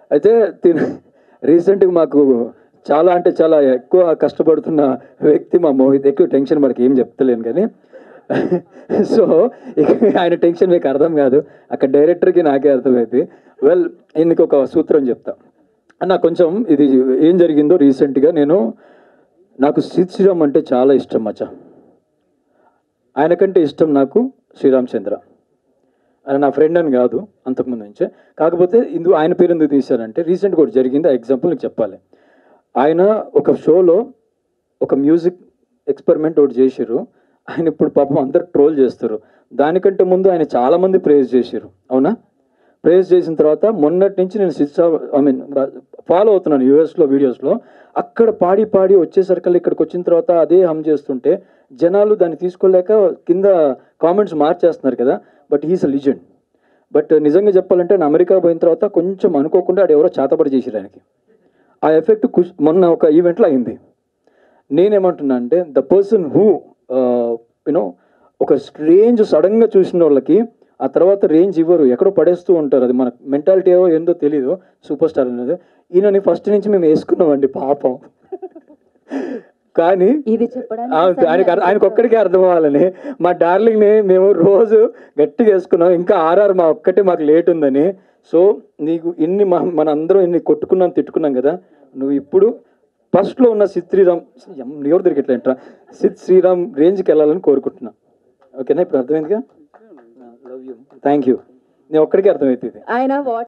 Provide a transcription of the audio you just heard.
అయితే రీసెంట్గా మాకు చాలా అంటే చాలా ఎక్కువ కష్టపడుతున్న వ్యక్తి మా మోహిత్. ఎక్కువ టెన్షన్ మనకి ఏం చెప్తలేను కానీ సో ఆయన టెన్షన్ మీకు అర్థం కాదు, అక్కడ డైరెక్టర్కి నాకే అర్థమైంది. వెల్, ఈయనకి ఒక సూత్రం చెప్తా అన్న. కొంచెం ఇది ఏం జరిగిందో రీసెంట్గా నాకు సిద్ శ్రీరామ్ అంటే చాలా ఇష్టం మచ్చా. ఆయనకంటే ఇష్టం నాకు శ్రీరామ్ చంద్ర. ఆయన నా ఫ్రెండ్ అని కాదు అంతకుముందు నుంచే. కాకపోతే ఆయన పేరు ఎందుకు తీశారంటే రీసెంట్గా ఒకటి జరిగింది. ఆ ఎగ్జాంపుల్ నీకు చెప్పాలి. ఆయన ఒక షోలో ఒక మ్యూజిక్ ఎక్స్పెరిమెంట్ ఒకటి చేశారు. ఆయన ఇప్పుడు పాపం అందరు ట్రోల్ చేస్తారు. దానికంటే ముందు ఆయన చాలామంది ప్రేజ్ చేశారు, అవునా? ప్రేజ్ చేసిన తర్వాత మొన్నటి నుంచి నేను ఫాలో అవుతున్నాను యూఎస్లో వీడియోస్లో. అక్కడ పాడి పాడి వచ్చేసరికల్లా ఇక్కడికి వచ్చిన తర్వాత అదే హమ్ చేస్తుంటే జనాలు దాన్ని తీసుకోలేక కింద కామెంట్స్ మార్చేస్తున్నారు కదా. But he's a legend. But నిజంగా చెప్పాలంటే నేను అమెరికా పోయిన తర్వాత కొంచెం అనుకోకుండా ఆడు ఎవరో చాతబడి చేశారు ఆయనకి. ఆ ఎఫెక్ట్ మొన్న ఒక ఈవెంట్లో అయింది. నేనేమంటున్నా అంటే ద పర్సన్ హూ యూనో ఒక రేంజ్ సడన్గా చూసిన వాళ్ళకి ఆ తర్వాత రేంజ్ ఇవ్వరు, ఎక్కడో పడేస్తూ ఉంటారు. అది మన మెంటాలిటీ ఏందో తెలీదు. సూపర్ స్టార్ అనేది ఈయనని ఫస్ట్ నుంచి మేము వేసుకున్నామండి పాపం. కానీ ఆయనకు ఒక్కడికే అర్థం అవ్వాలని మా డార్లింగ్ని మేము రోజు గట్టిగా వేసుకున్నాం. ఇంకా ఆర్ఆర్ మా ఒక్కటే మాకు లేట్ ఉందని. సో నీకు మన అందరం ఇన్ని కొట్టుకున్నాం తిట్టుకున్నాం కదా, నువ్వు ఇప్పుడు ఫస్ట్లో ఉన్న సిద్ శ్రీరామ్ ఎవరు దొరికట్లేంట్రా సిద్ శ్రీరామ్ రేంజ్కి వెళ్ళాలని కోరుకుంటున్నా. ఓకేనా? ఇప్పుడు అర్థమైందిగా. Love you, thank you. నేను ఒక్కడికే అర్థమవుతుంది.